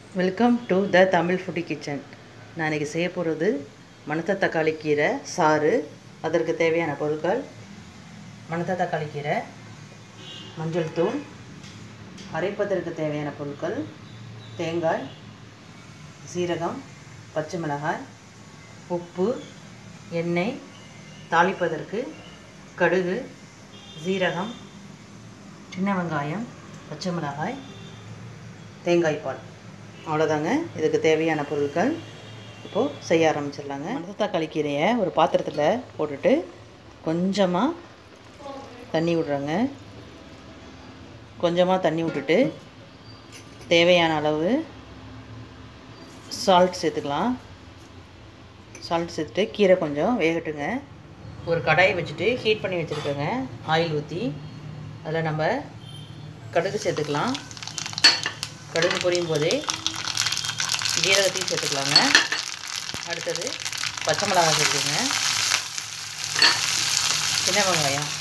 Welcome to the Tamil foodie kitchen. நான் இன்றைக்கி செய்ய போகிறது மணத்த தக்காளி கீரை சாறு. அதற்கு தேவையான பொருட்கள்: மணத்த தக்காளி கீரை, மஞ்சள் தூள், அரைப்பதற்கு தேவையான பொருட்கள்: தேங்காய், சீரகம், பச்சை மிளகாய், உப்பு, எண்ணெய், தாளிப்பதற்கு கடுகு, சீரகம், சின்ன வெங்காயம், பச்சை மிளகாய், தேங்காய் பால். அவ்வளோதாங்க இதுக்கு தேவையான பொருட்கள். இப்போது செய்ய ஆரம்பிச்சிடலாங்க. மணத்த தக்காளி கீரையை ஒரு பாத்திரத்தில் போட்டுட்டு கொஞ்சமாக தண்ணி விட்றேங்க. கொஞ்சமாக தண்ணி விட்டுட்டு தேவையான அளவு சால்ட் சேர்த்துக்கலாம். சால்ட் சேர்த்துட்டு கீரை கொஞ்சம் வேகட்டுங்க. ஒரு கடாயை வச்சுட்டு ஹீட் பண்ணி வச்சுருக்கேங்க. ஆயில் ஊற்றி அதில் நம்ம கடுகு சேர்த்துக்கலாம். கடுகு பொரியும் போதே ஜீரகத்தையும் சேர்த்துக்கலாங்க. அடுத்தது பச்சை மிளகாய் சேர்த்துங்க. சின்ன வெங்காயம்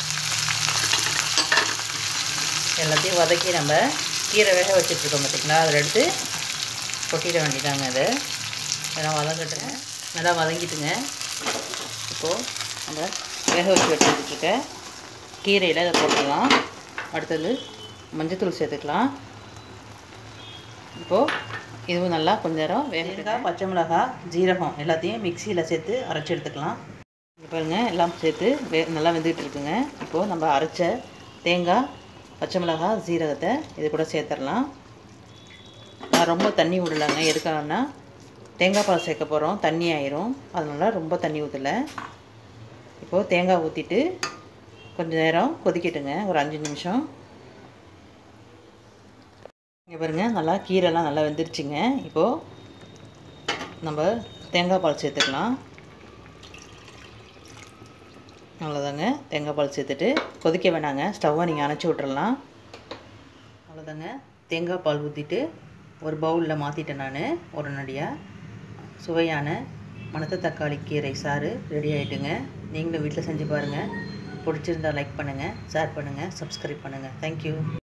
எல்லாத்தையும் வதக்கி நம்ம கீரை வேக வச்சுட்ருக்கோம் பார்த்திங்களா, அதில் எடுத்து கொட்டிட வேண்டியதாங்க. அதை நல்லா வதங்கட்டுங்க. நல்லா வதங்கிட்டுங்க. இப்போது நம்ம வேக வச்சு வச்சுருக்க கீரையில் அதை போட்டுக்கலாம். அடுத்தது மஞ்சத்தூள் சேர்த்துக்கலாம். இப்போது இதுவும் நல்லா கொஞ்ச நேரம் தேங்காய், பச்சை மிளகாய், ஜீரகம் எல்லாத்தையும் மிக்சியில் சேர்த்து அரைச்சி எடுத்துக்கலாம். இங்கே பாருங்கள், எல்லாம் சேர்த்து நல்லா வெந்துக்கிட்டு இருக்குங்க. இப்போது நம்ம அரைச்ச தேங்காய், பச்சை மிளகாய், ஜீரகத்தை இது கூட சேர்த்துடலாம். நான் ரொம்ப தண்ணி விடலைங்க. எதுக்காகனா தேங்காய் பால் சேர்க்க போகிறோம், தண்ணி ஆயிரும். அதனால ரொம்ப தண்ணி ஊற்றலை. இப்போது தேங்காய் ஊற்றிட்டு கொஞ்சம் நேரம் கொதிக்கட்டுங்க, ஒரு 5 நிமிஷம். இங்கே பாருங்கள், நல்லா கீரைலாம் நல்லா வெந்துருச்சுங்க. இப்போது நம்ம தேங்காய் பால் சேர்த்துக்கலாம். அவ்வளோதாங்க, தேங்காய் பால் சேர்த்துட்டு கொதிக்க வேணாங்க, ஸ்டவ்வை நீங்கள் அணைச்சி விட்றலாம். அவ்வளோதாங்க, தேங்காய் பால் ஊற்றிட்டு ஒரு பவுலில் மாற்றிட்டேன் நான் உடனடியாக. சுவையான மணத்த தக்காளி கீரை சாறு ரெடி ஆகிட்டுங்க. நீங்களும் வீட்டில் செஞ்சு பாருங்கள். பிடிச்சிருந்தால் லைக் பண்ணுங்கள், ஷேர் பண்ணுங்கள், சப்ஸ்கிரைப் பண்ணுங்கள். தேங்க்யூ.